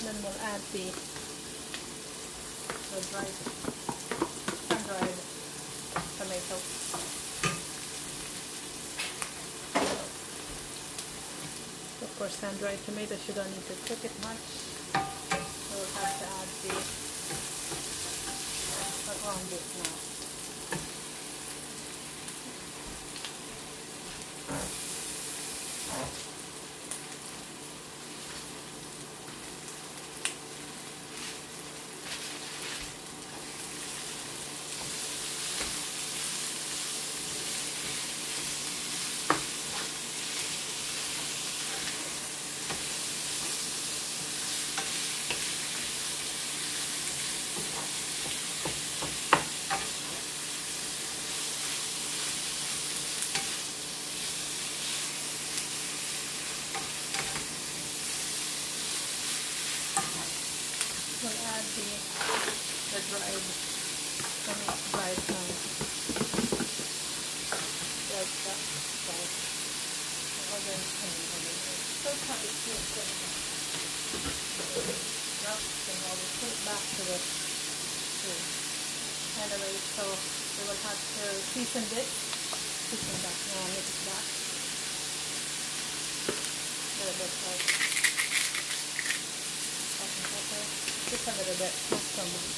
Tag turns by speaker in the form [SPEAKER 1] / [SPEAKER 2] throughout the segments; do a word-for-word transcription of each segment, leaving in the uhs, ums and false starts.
[SPEAKER 1] Then we'll add the, the dried, sun-dried tomato. Of course, sun-dried tomatoes, you don't need to cook it much. So we'll have to add the ground beef now. We'll add the, the dried, the dried, um, dried stuff, dried, the other, so probably too good. Now, then we'll put it back to the food. Anyway, so we will have to season this, season that, now mix it back. A little bit of salt and pepper. Just a little bit, not so much.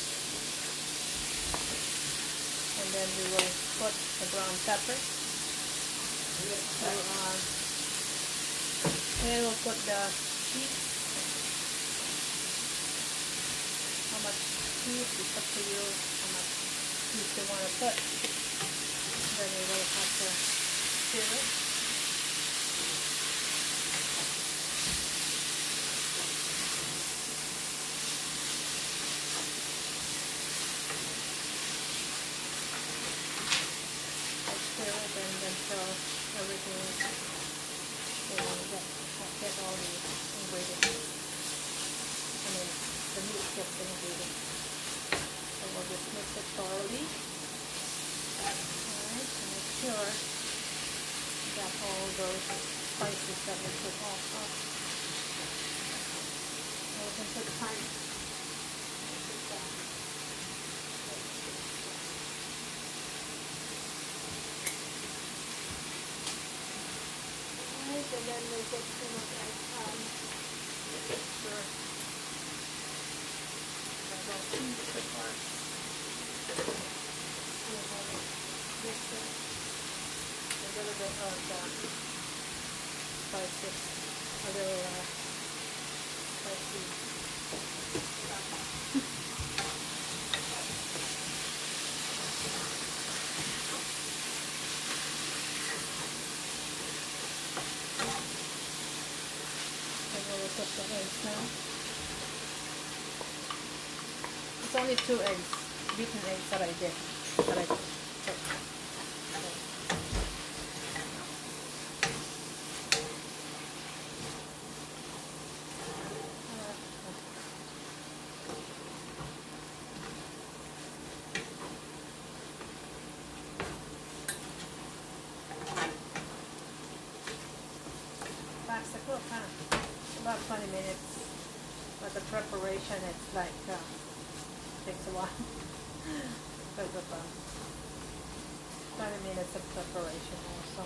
[SPEAKER 1] And then we will put the ground pepper. So, uh, then we'll put the cheese. How much cheese is up to you, how much cheese you want to put. Then we will have to stir it. Until everything, you know, get, get all the ingredients. I mean, the meat gets the ingredients. So we'll just mix it thoroughly. Alright, so make sure that all those spices that we took off of. So we can put time. And then we'll put some of that um, extra about extra part. We'll have this uh, a little bit of uh, spices, a little uh, spicy. Put the eggs now. It's only two eggs, beaten eggs that I did, that I took. That's the cook, huh? About twenty minutes, but the preparation, it's like, uh, takes a while, because of uh, twenty minutes of preparation also.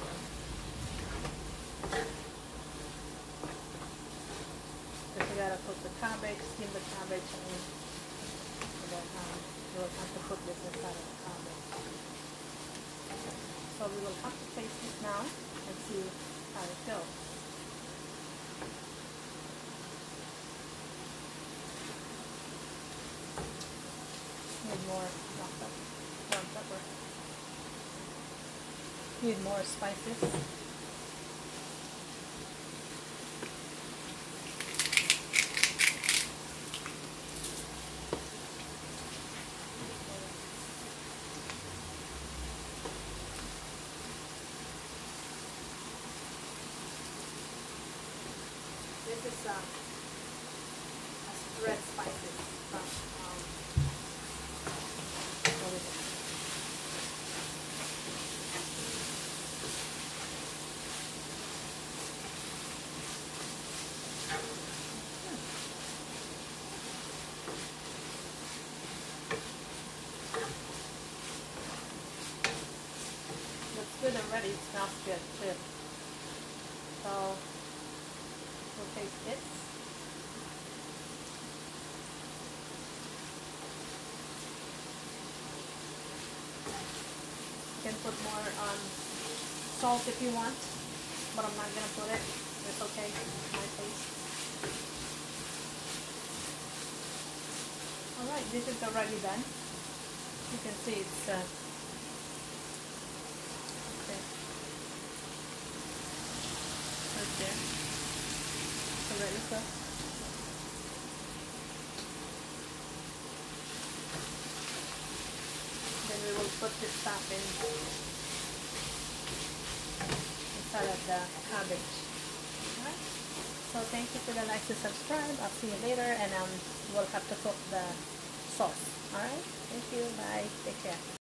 [SPEAKER 1] Because you gotta cook the cabbage, steam the cabbage, and, and then um, you will have to put this inside of the cabbage. So we will have to taste it now and see how it goes. Need more black pepper, brown pepper. Need more spices. This is uh, red spices from um, what is it? it smells good too. So we'll taste this. You can put more um, salt if you want, but I'm not gonna put it. It's okay, my taste. Alright, this is already done. You can see it's uh, okay. Right there. It's already cooked. Then we will put this stuff in inside of the cabbage. Alright. So thank you for the like and subscribe. I'll see you later, and um we'll have to cook the sauce. Alright? Thank you. Bye. Take care.